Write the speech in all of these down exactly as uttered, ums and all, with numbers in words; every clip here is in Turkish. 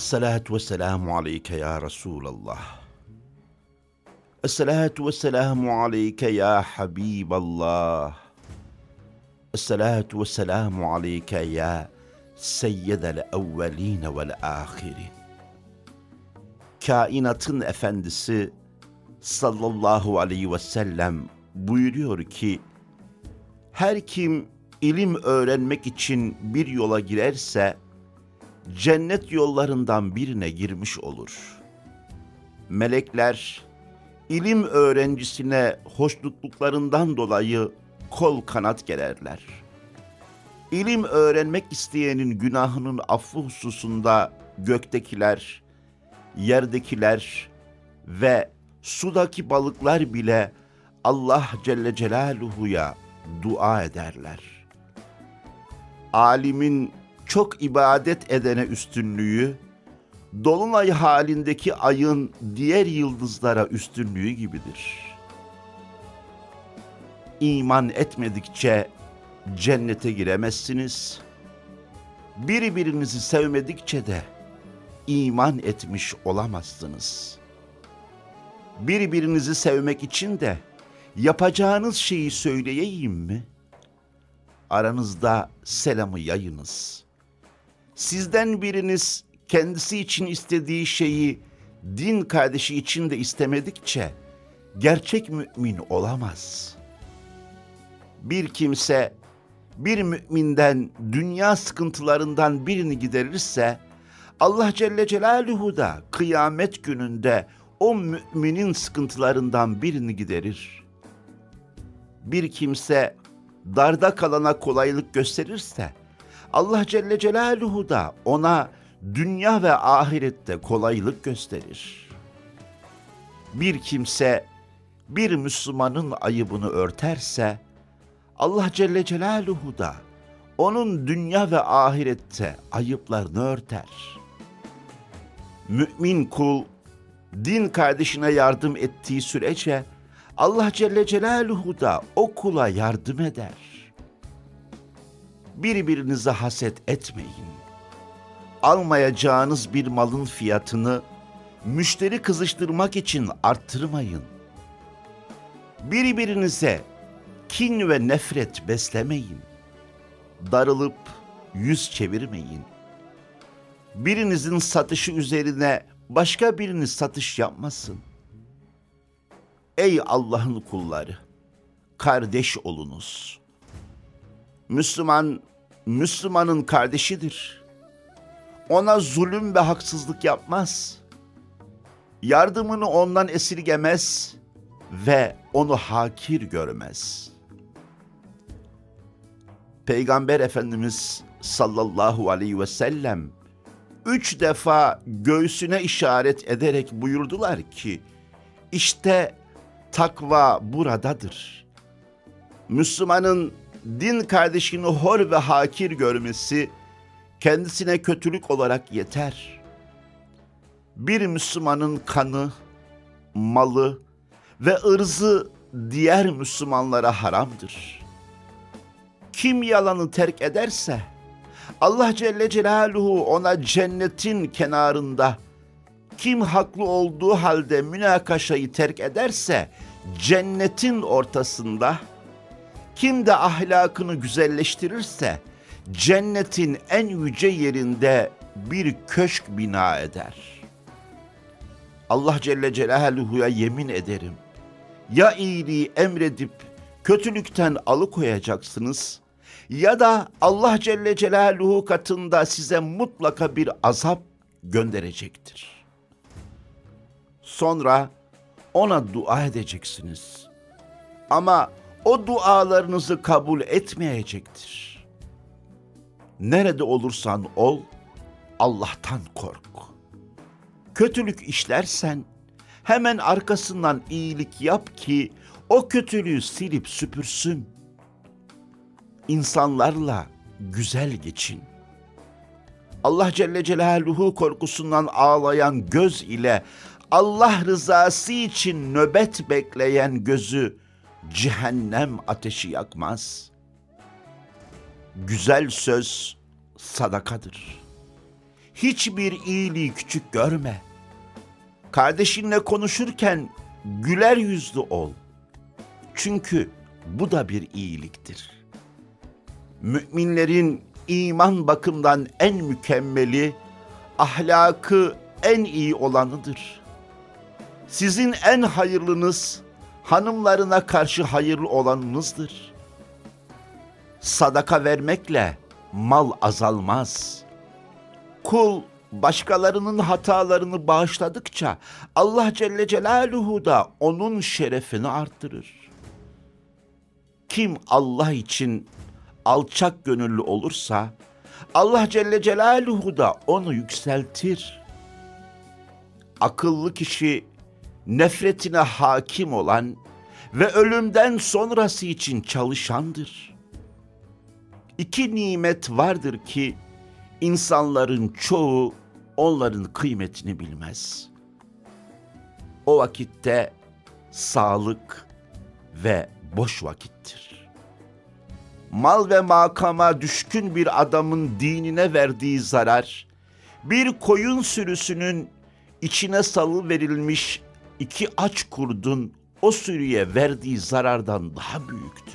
Esselatu vesselamu aleyke ya Resulallah. Esselatu vesselamu aleyke ya Habiballah. Esselatu vesselamu aleyke ya seyyidel evveline vel ahirin. Kainatın efendisi sallallahu aleyhi ve sellem buyuruyor ki, her kim ilim öğrenmek için bir yola girerse, cennet yollarından birine girmiş olur. Melekler, ilim öğrencisine hoşnutluklarından dolayı kol kanat gererler. İlim öğrenmek isteyenin günahının affı hususunda göktekiler, yerdekiler ve sudaki balıklar bile Allah Celle Celaluhu'ya dua ederler. Alimin çok ibadet edene üstünlüğü, dolunay halindeki ayın diğer yıldızlara üstünlüğü gibidir. İman etmedikçe cennete giremezsiniz. Birbirinizi sevmedikçe de iman etmiş olamazsınız. Birbirinizi sevmek için de yapacağınız şeyi söyleyeyim mi? Aranızda selamı yayınız. Sizden biriniz kendisi için istediği şeyi din kardeşi için de istemedikçe gerçek mümin olamaz. Bir kimse bir müminden dünya sıkıntılarından birini giderirse, Allah Celle Celaluhu da kıyamet gününde o müminin sıkıntılarından birini giderir. Bir kimse darda kalana kolaylık gösterirse, Allah Celle Celaluhu da ona dünya ve ahirette kolaylık gösterir. Bir kimse bir Müslümanın ayıbını örterse, Allah Celle Celaluhu da onun dünya ve ahirette ayıplarını örter. Mümin kul, din kardeşine yardım ettiği sürece, Allah Celle Celaluhu da o kula yardım eder. Birbirinize haset etmeyin. Almayacağınız bir malın fiyatını müşteri kızıştırmak için arttırmayın. Birbirinize kin ve nefret beslemeyin. Darılıp yüz çevirmeyin. Birinizin satışı üzerine başka biriniz satış yapmasın. Ey Allah'ın kulları, kardeş olunuz. Müslüman, Müslümanın kardeşidir. Ona zulüm ve haksızlık yapmaz. Yardımını ondan esirgemez ve onu hakir görmez. Peygamber Efendimiz sallallahu aleyhi ve sellem üç defa göğsüne işaret ederek buyurdular ki, işte takva buradadır. Müslümanın din kardeşini hor ve hakir görmesi kendisine kötülük olarak yeter. Bir Müslümanın kanı, malı ve ırzı diğer Müslümanlara haramdır. Kim yalanı terk ederse, Allah Celle Celaluhu ona cennetin kenarında, kim haklı olduğu halde münakaşayı terk ederse cennetin ortasında, kim de ahlakını güzelleştirirse cennetin en yüce yerinde bir köşk bina eder. Allah Celle Celaluhu'ya yemin ederim, ya iyiliği emredip kötülükten alıkoyacaksınız ya da Allah Celle Celaluhu katında size mutlaka bir azap gönderecektir. Sonra ona dua edeceksiniz. Ama o dualarınızı kabul etmeyecektir. Nerede olursan ol, Allah'tan kork. Kötülük işlersen hemen arkasından iyilik yap ki o kötülüğü silip süpürsün. İnsanlarla güzel geçin. Allah Celle Celaluhu korkusundan ağlayan göz ile Allah rızası için nöbet bekleyen gözü cehennem ateşi yakmaz. Güzel söz sadakadır. hiçbir iyiliği küçük görme. Kardeşinle konuşurken güler yüzlü ol. Çünkü bu da bir iyiliktir. Müminlerin iman bakımından en mükemmeli, ahlakı en iyi olanıdır. Sizin en hayırlınız, hanımlarına karşı hayırlı olanınızdır. Sadaka vermekle mal azalmaz. Kul başkalarının hatalarını bağışladıkça Allah Celle Celaluhu da onun şerefini arttırır. Kim Allah için alçak gönüllü olursa Allah Celle Celaluhu da onu yükseltir. Akıllı kişi nefretine hakim olan ve ölümden sonrası için çalışandır. İki nimet vardır ki insanların çoğu onların kıymetini bilmez. O vakitte sağlık ve boş vakittir. Mal ve makama düşkün bir adamın dinine verdiği zarar, bir koyun sürüsünün içine salıverilmiş iki aç kurdun o sürüye verdiği zarardan daha büyüktür.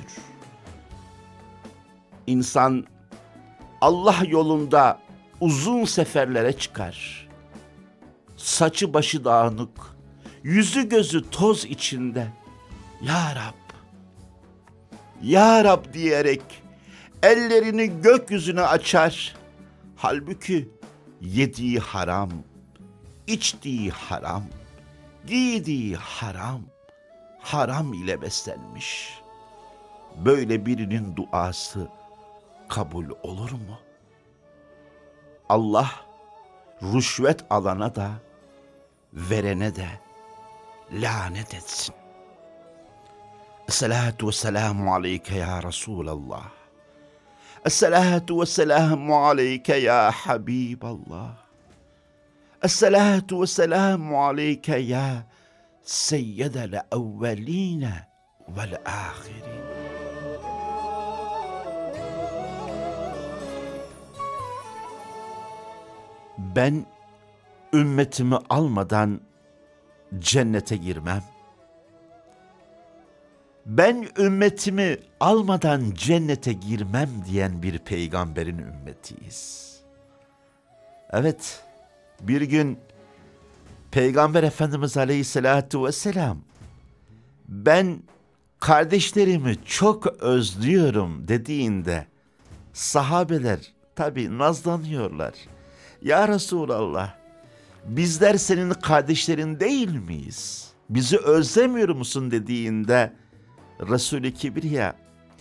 İnsan Allah yolunda uzun seferlere çıkar. Saçı başı dağınık, yüzü gözü toz içinde. Ya Rab, Ya Rab diyerek ellerini gökyüzüne açar. Halbuki yediği haram, içtiği haram, giydiği haram, haram ile beslenmiş. Böyle birinin duası kabul olur mu? Allah rüşvet alana da verene de lanet etsin. Esselatu vesselamu aleyke ya Resulallah. Esselatu vesselamu aleyke ya Habiballah. Esselatu vesselamu aleyke ya seyyedel evveline vel ahirin. Ben ümmetimi almadan cennete girmem. Ben ümmetimi almadan cennete girmem diyen bir peygamberin ümmetiyiz. Evet, bir gün Peygamber Efendimiz Aleyhisselatü Vesselam, ben kardeşlerimi çok özlüyorum dediğinde sahabeler tabii nazlanıyorlar. Ya Resulallah, bizler senin kardeşlerin değil miyiz? Bizi özlemiyor musun dediğinde Resul-i Kibriya,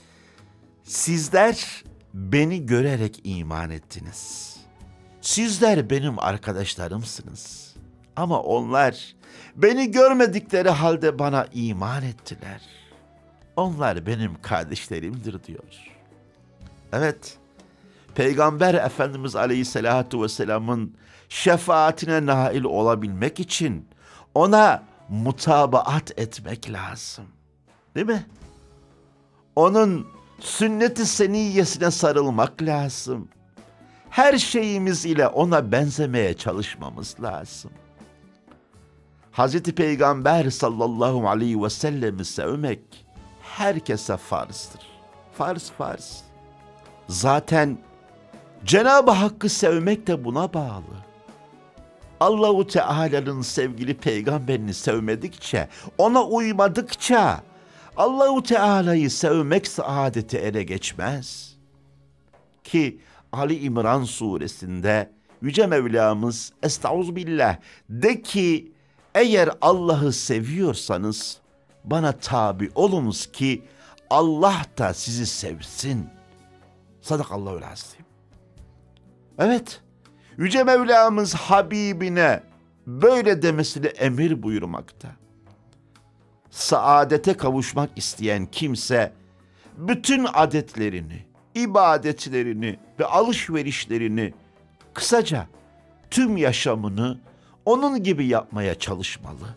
sizler beni görerek iman ettiniz. Sizler benim arkadaşlarımsınız. Ama onlar beni görmedikleri halde bana iman ettiler. Onlar benim kardeşlerimdir diyor. Evet, Peygamber Efendimiz Aleyhisselatü Vesselam'ın şefaatine nail olabilmek için ona mutabaat etmek lazım. Değil mi? Onun sünnet-i seniyyesine sarılmak lazım. Her şeyimiz ile ona benzemeye çalışmamız lazım. Hazreti Peygamber sallallahu aleyhi ve sellem'i sevmek herkese farzdır. Farz farz. Zaten Cenab-ı Hakk'ı sevmek de buna bağlı. Allah-u Teala'nın sevgili peygamberini sevmedikçe, ona uymadıkça Allah-u Teala'yı sevmek saadeti ele geçmez. Ki Ali İmran suresinde Yüce Mevlamız Estağfirullah de ki eğer Allah'ı seviyorsanız bana tabi olunuz ki Allah da sizi sevsin. Sadakallahul azim. Evet, Yüce Mevlamız Habibine böyle demesini emir buyurmakta. Saadete kavuşmak isteyen kimse bütün adetlerini, ibadetlerini ve alışverişlerini, kısaca tüm yaşamını onun gibi yapmaya çalışmalı.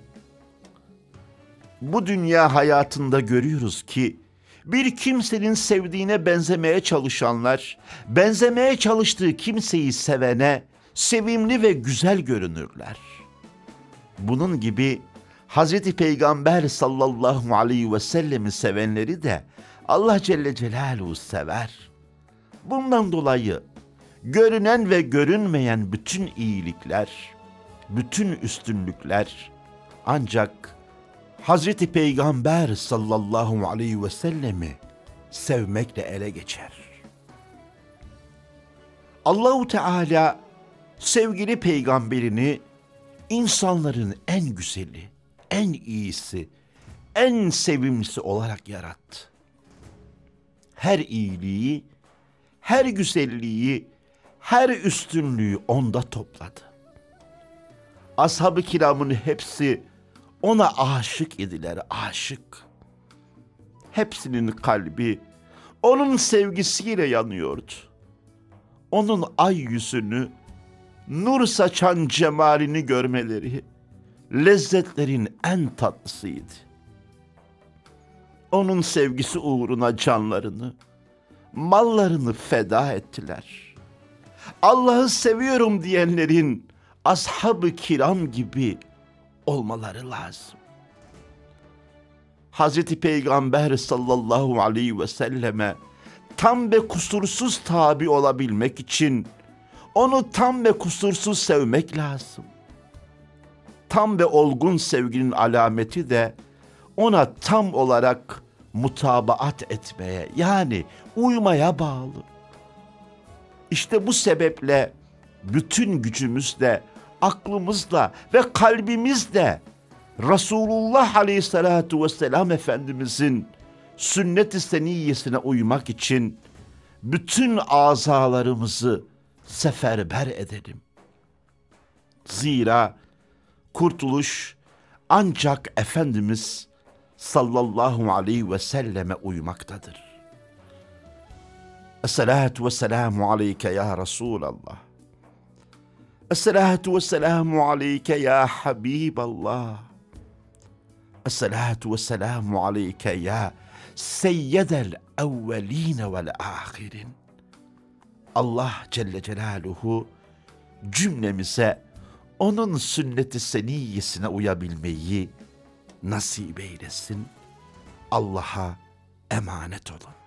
Bu dünya hayatında görüyoruz ki bir kimsenin sevdiğine benzemeye çalışanlar, benzemeye çalıştığı kimseyi sevene sevimli ve güzel görünürler. Bunun gibi Hazreti Peygamber sallallahu aleyhi ve sellemi sevenleri de Allah Celle Celaluhu sever. Bundan dolayı görünen ve görünmeyen bütün iyilikler, bütün üstünlükler ancak Hazreti Peygamber sallallahu aleyhi ve sellemi sevmekle ele geçer. Allahu Teala sevgili peygamberini insanların en güzeli, en iyisi, en sevimlisi olarak yarattı. Her iyiliği, her güzelliği, her üstünlüğü onda topladı. Ashab-ı kiramın hepsi ona aşık idiler, aşık. Hepsinin kalbi onun sevgisiyle yanıyordu. Onun ay yüzünü, nur saçan cemalini görmeleri lezzetlerin en tatlısıydı. Onun sevgisi uğruna canlarını, mallarını feda ettiler. Allah'ı seviyorum diyenlerin ashab-ı kiram gibi olmaları lazım. Hazreti Peygamber sallallahu aleyhi ve selleme tam ve kusursuz tabi olabilmek için onu tam ve kusursuz sevmek lazım. Tam ve olgun sevginin alameti de ona tam olarak mutabaat etmeye, yani uymaya bağlı. İşte bu sebeple bütün gücümüzle, aklımızla ve kalbimizle Resulullah Aleyhisselatü Vesselam Efendimizin sünnet-i seniyyesine uymak için bütün azalarımızı seferber edelim. Zira kurtuluş ancak Efendimiz sallallahu aleyhi ve selleme uymaktadır. Esselatu vesselamu aleyke ya Resulallah. Esselatu vesselamu aleyke ya Habiballah. Esselatu vesselamu aleyke ya seyyedel evveline vel ahirin. Allah Celle Celaluhu cümlemize onun sünnet-i seniyyesine uyabilmeyi nasip eylesin. Allah'a emanet olun.